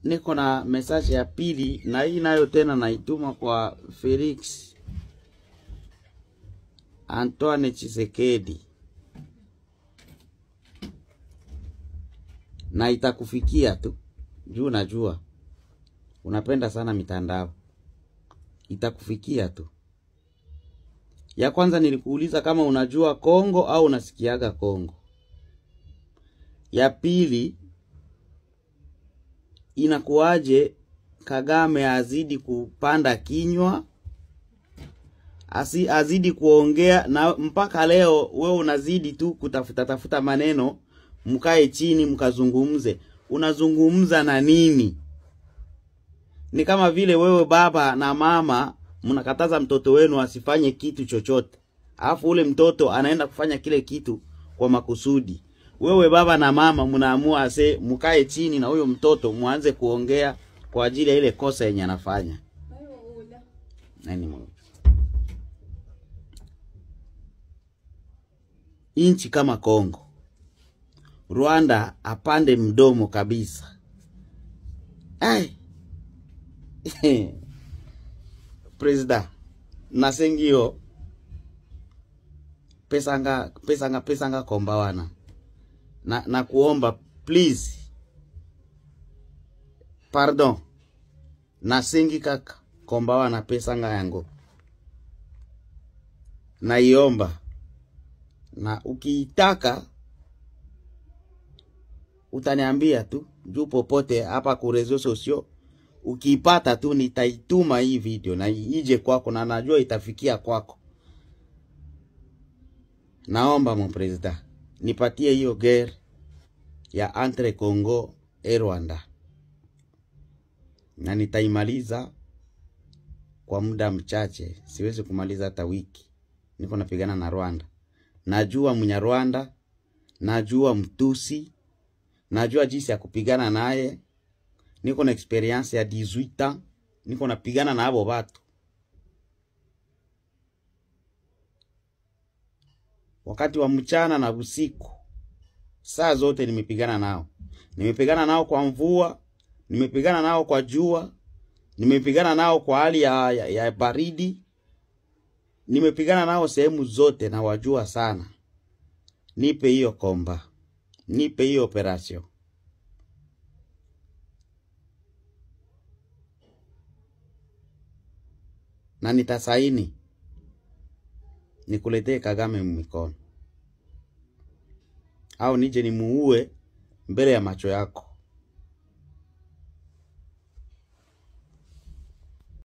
niko na message ya pili, na hii nayo tena naituma kwa Felix Antoine Chisekedi, na itakufikia tu. Juu najua unapenda sana mitandao. Itakufikia tu. Ya kwanza nilikuuliza kama unajua Kongo au unasikiaga Kongo. Ya pili, inakuaje Kagame azidi kupanda kinywa, azidi kuongea, na mpaka leo wewe unazidi tu kutafuta maneno, mkae chini mkazungumze. Unazungumza na nini? Ni kama vile wewe baba na mama mnakataza mtoto wenu asifanye kitu chochote, alafu ule mtoto anaenda kufanya kile kitu kwa makusudi. Wewe baba na mama mnaamua mkae chini na huyo mtoto muanze kuongea kwa ajili ya ile kosa yenye anafanya. Nani mmoja? Inchi kama Kongo, Rwanda apande mdomo kabisa. President nasengio pesanga komba wana na kuomba please, pardon, nasengi kaka komba wana pesanga yango na iomba, na ukiitaka utaniambia tu juu popote hapa ku reseaux sociaux. Ukipata tu nitaituma hii video na ije kwako, na najua itafikia kwako. Naomba mon president nipatie hiyo guerre ya entre Congo et Rwanda, na nitaimaliza kwa muda mchache. Siwezi kumaliza hata wiki. Niko napigana na Rwanda. Najua Mnyarwanda, najua Mtusi, najua jinsi ya kupigana naye. Niko na experience ya 18 ans, niko napigana na abo watu. Wakati wa mchana na usiku, saa zote nimepigana nao. Nimepigana nao kwa mvua, nimepigana nao kwa jua, nimepigana nao kwa hali ya baridi. Nimepigana nao sehemu zote na wajua sana. Nipe hiyo komba. Nipe hiyo operation. Na nitasaini nikuletee Kagame mikono, au nije nimuue mbele ya macho yako.